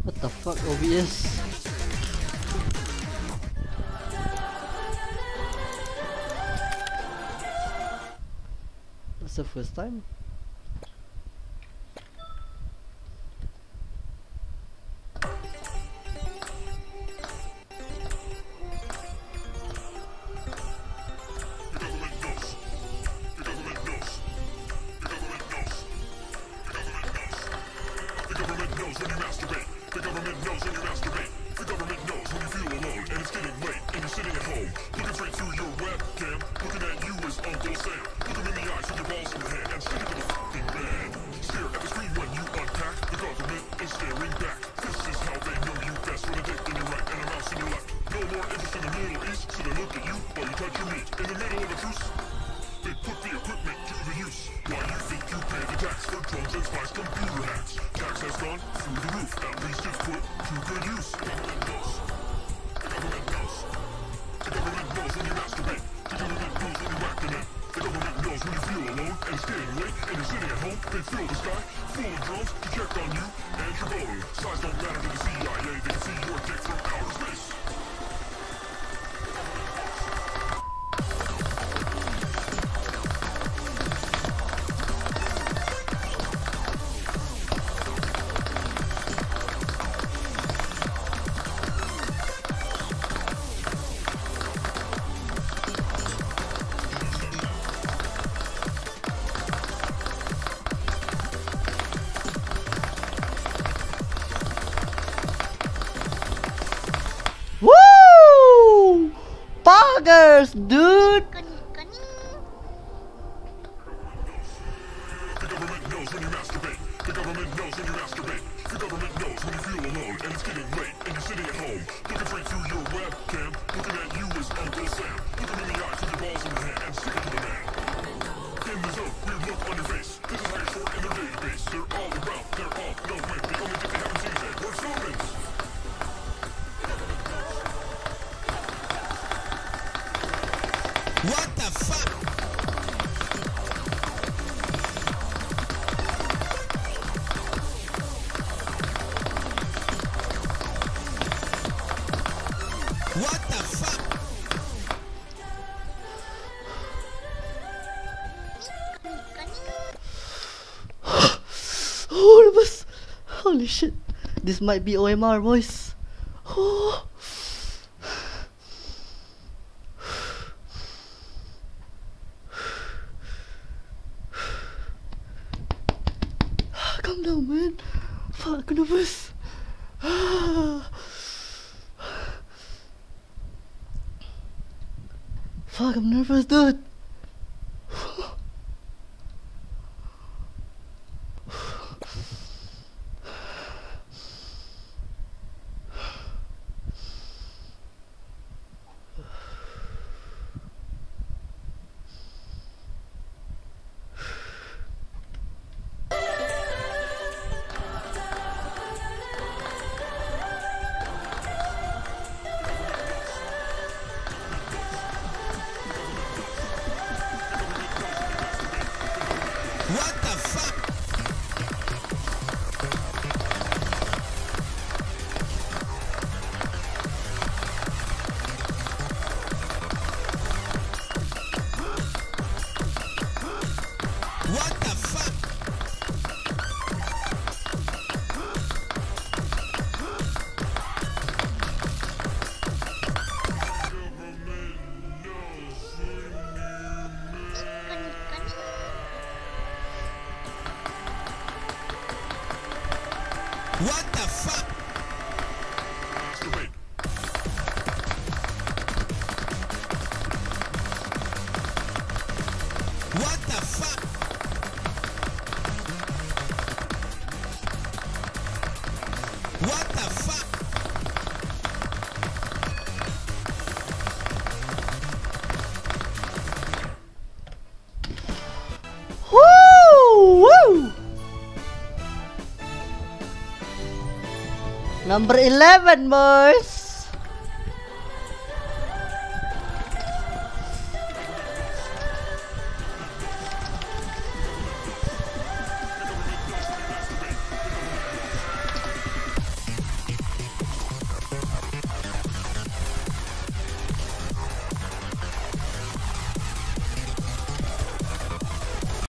What the fuck, OBS? That's the first time. Woo! Poggers, dude! The government knows when you masturbate. The government knows when you masturbate. The government knows when you feel alone and it's getting late and you're sitting at home looking straight through your webcam. Looking at you is Uncle Sam. Looking in the eyes with your balls in the hand and sticking to the man. In the zone, weird look on your face. This is how you're short in their database. They're all around. They're all no way. The only thing they haven't seen yet. We're Philbins. What the fuck? What the fuck? Oh, lepas. Holy shit. This might be OMR, boys. Oh. Calm down, man. Fuck, aku nervous. Fuck, I'm nervous, dude. What the fuck? What the fuck? What the fuck? Masturbate. What the fuck? What the fuck? Woo! Woo! Number 11, boys.